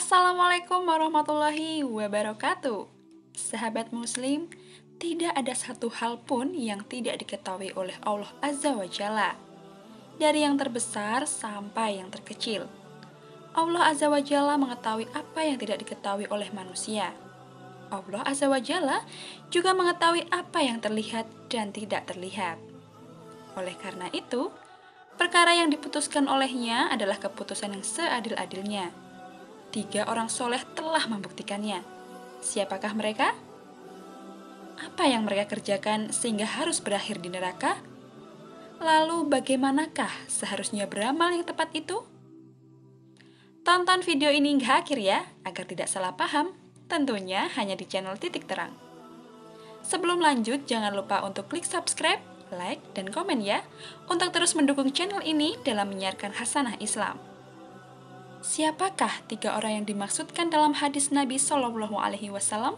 Assalamualaikum warahmatullahi wabarakatuh. Sahabat Muslim, tidak ada satu hal pun yang tidak diketahui oleh Allah Azza wa Jalla, dari yang terbesar sampai yang terkecil. Allah Azza wa Jalla mengetahui apa yang tidak diketahui oleh manusia. Allah Azza wa Jalla juga mengetahui apa yang terlihat dan tidak terlihat. Oleh karena itu, perkara yang diputuskan olehnya adalah keputusan yang seadil-adilnya. 3 orang soleh telah membuktikannya. Siapakah mereka? Apa yang mereka kerjakan sehingga harus berakhir di neraka? Lalu bagaimanakah seharusnya beramal yang tepat itu? Tonton video ini hingga akhir ya, agar tidak salah paham. Tentunya hanya di channel Titik Terang. Sebelum lanjut, jangan lupa untuk klik subscribe, like, dan komen ya, untuk terus mendukung channel ini dalam menyiarkan hasanah Islam. Siapakah 3 orang yang dimaksudkan dalam hadis Nabi Shallallahu Alaihi Wasallam?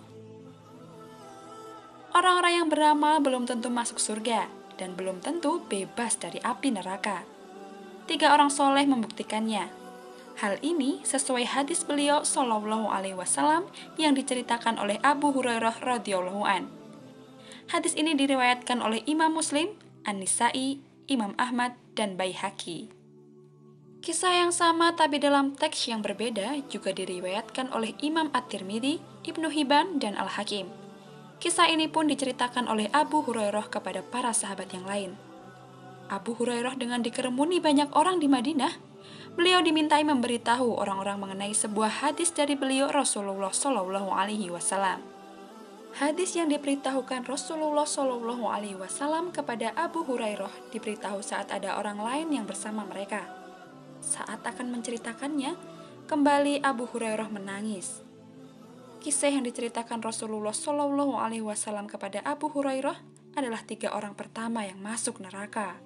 Orang-orang yang beramal belum tentu masuk surga dan belum tentu bebas dari api neraka. 3 orang soleh membuktikannya. Hal ini sesuai hadis beliau Shallallahu Alaihi Wasallam yang diceritakan oleh Abu Hurairah radhiyallahu an. Hadis ini diriwayatkan oleh Imam Muslim, An-Nisai, Imam Ahmad, dan Baihaqi. Kisah yang sama tapi dalam teks yang berbeda juga diriwayatkan oleh Imam At-Tirmidzi, Ibnu Hibban, dan Al-Hakim. Kisah ini pun diceritakan oleh Abu Hurairah kepada para sahabat yang lain. Abu Hurairah dengan dikerumuni banyak orang di Madinah, beliau dimintai memberitahu orang-orang mengenai sebuah hadis dari beliau Rasulullah Shallallahu Alaihi Wasallam. Hadis yang diberitahukan Rasulullah Shallallahu Alaihi Wasallam kepada Abu Hurairah diberitahu saat ada orang lain yang bersama mereka. Saat akan menceritakannya, kembali Abu Hurairah menangis. Kisah yang diceritakan Rasulullah Shallallahu Alaihi Wasallam kepada Abu Hurairah adalah 3 orang pertama yang masuk neraka.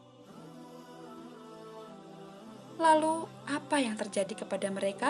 Lalu, apa yang terjadi kepada mereka?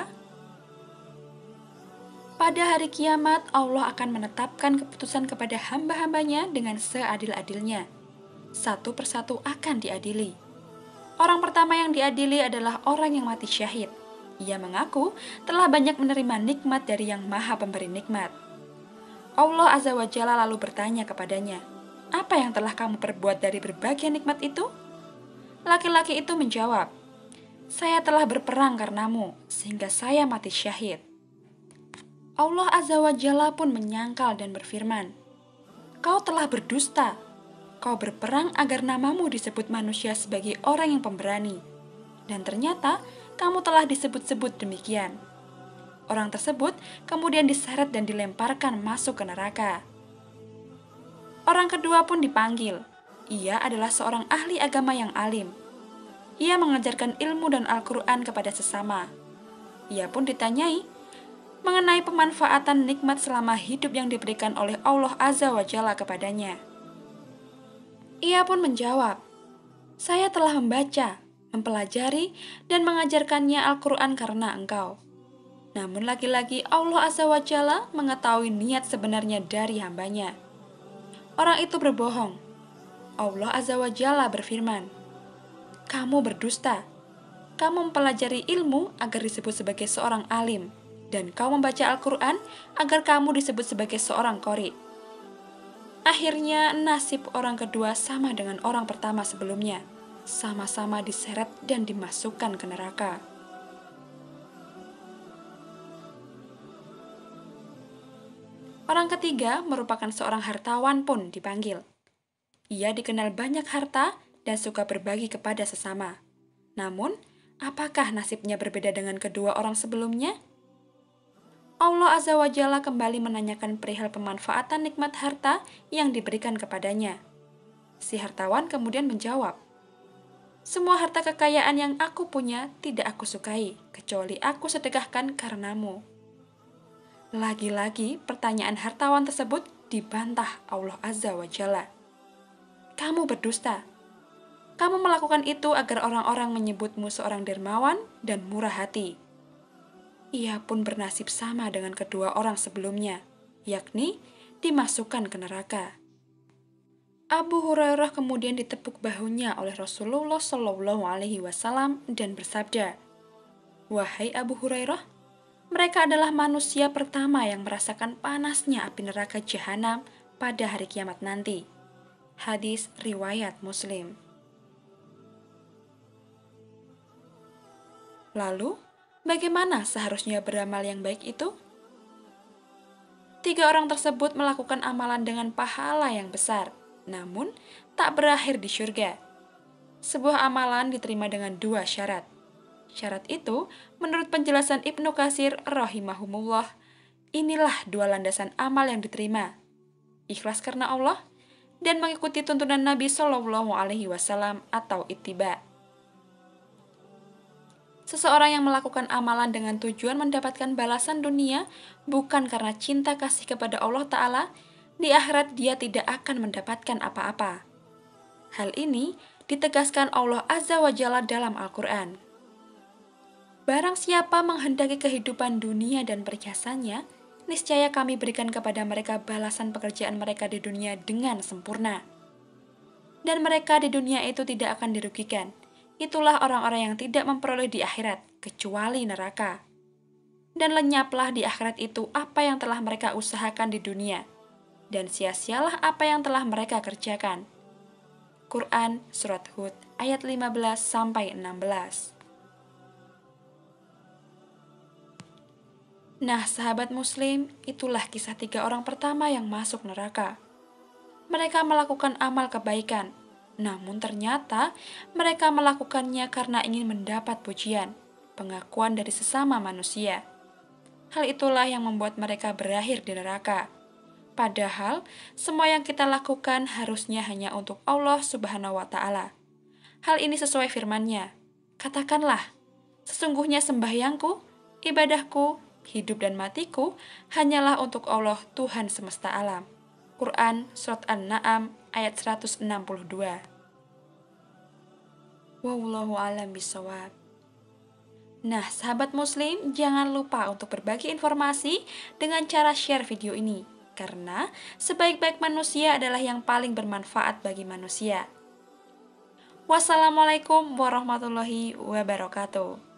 Pada hari kiamat, Allah akan menetapkan keputusan kepada hamba-hambanya dengan seadil-adilnya. Satu persatu akan diadili. Orang pertama yang diadili adalah orang yang mati syahid. Ia mengaku telah banyak menerima nikmat dari Yang Maha Pemberi Nikmat. Allah Azza wa Jalla lalu bertanya kepadanya, "Apa yang telah kamu perbuat dari berbagai nikmat itu?" Laki-laki itu menjawab, "Saya telah berperang karenamu, sehingga saya mati syahid." Allah Azza wa Jalla pun menyangkal dan berfirman, "Kau telah berdusta. Kau berperang agar namamu disebut manusia sebagai orang yang pemberani. Dan ternyata kamu telah disebut-sebut demikian." Orang tersebut kemudian diseret dan dilemparkan masuk ke neraka. Orang kedua pun dipanggil. Ia adalah seorang ahli agama yang alim. Ia mengajarkan ilmu dan Al-Quran kepada sesama. Ia pun ditanyai mengenai pemanfaatan nikmat selama hidup yang diberikan oleh Allah Azza wa Jalla kepadanya. Ia pun menjawab, "Saya telah membaca, mempelajari, dan mengajarkannya Al-Quran karena engkau." Namun lagi-lagi Allah Azza wa Jalla mengetahui niat sebenarnya dari hambanya. Orang itu berbohong. Allah Azza wa Jalla berfirman, "Kamu berdusta. Kamu mempelajari ilmu agar disebut sebagai seorang alim, dan kau membaca Al-Quran agar kamu disebut sebagai seorang qori." Akhirnya nasib orang kedua sama dengan orang pertama sebelumnya, sama-sama diseret dan dimasukkan ke neraka. Orang ketiga merupakan seorang hartawan pun dipanggil. Ia dikenal banyak harta dan suka berbagi kepada sesama. Namun, apakah nasibnya berbeda dengan kedua orang sebelumnya? Allah Azza wa Jalla kembali menanyakan perihal pemanfaatan nikmat harta yang diberikan kepadanya. Si hartawan kemudian menjawab, "Semua harta kekayaan yang aku punya tidak aku sukai, kecuali aku sedekahkan karenamu." Lagi-lagi pertanyaan hartawan tersebut dibantah Allah Azza wa Jalla. "Kamu berdusta. Kamu melakukan itu agar orang-orang menyebutmu seorang dermawan dan murah hati." Ia pun bernasib sama dengan kedua orang sebelumnya, yakni dimasukkan ke neraka. Abu Hurairah kemudian ditepuk bahunya oleh Rasulullah Shallallahu Alaihi Wasallam dan bersabda, "Wahai Abu Hurairah, Mereka adalah manusia pertama yang merasakan panasnya api neraka jahanam pada hari kiamat nanti. Hadis riwayat Muslim. Lalu, bagaimana seharusnya beramal yang baik itu? 3 orang tersebut melakukan amalan dengan pahala yang besar, namun tak berakhir di surga. Sebuah amalan diterima dengan 2 syarat. Syarat itu, menurut penjelasan Ibnu Katsir rahimahumullah, inilah 2 landasan amal yang diterima. Ikhlas karena Allah dan mengikuti tuntunan Nabi Shallallahu alaihi wasallam atau ittiba. Seseorang yang melakukan amalan dengan tujuan mendapatkan balasan dunia bukan karena cinta kasih kepada Allah Ta'ala, di akhirat dia tidak akan mendapatkan apa-apa. Hal ini ditegaskan Allah Azza wa Jalla dalam Al-Quran. Barang siapa menghendaki kehidupan dunia dan perhiasannya, niscaya kami berikan kepada mereka balasan pekerjaan mereka di dunia dengan sempurna. Dan mereka di dunia itu tidak akan dirugikan. Itulah orang-orang yang tidak memperoleh di akhirat, kecuali neraka. Dan lenyaplah di akhirat itu apa yang telah mereka usahakan di dunia, dan sia-sialah apa yang telah mereka kerjakan. Quran Surat Hud ayat 15-16. Nah, sahabat muslim, itulah kisah 3 orang pertama yang masuk neraka. Mereka melakukan amal kebaikan, namun ternyata mereka melakukannya karena ingin mendapat pujian, pengakuan dari sesama manusia. Hal itulah yang membuat mereka berakhir di neraka. Padahal, semua yang kita lakukan harusnya hanya untuk Allah Subhanahu wa Ta'ala. Hal ini sesuai firman-Nya. Katakanlah, sesungguhnya sembahyangku, ibadahku, hidup dan matiku hanyalah untuk Allah Tuhan semesta alam. Quran Surat An-Na'am ayat 162. Wallahu a'lam bishawab. Nah, sahabat muslim, jangan lupa untuk berbagi informasi dengan cara share video ini, karena sebaik-baik manusia adalah yang paling bermanfaat bagi manusia. Wassalamualaikum warahmatullahi wabarakatuh.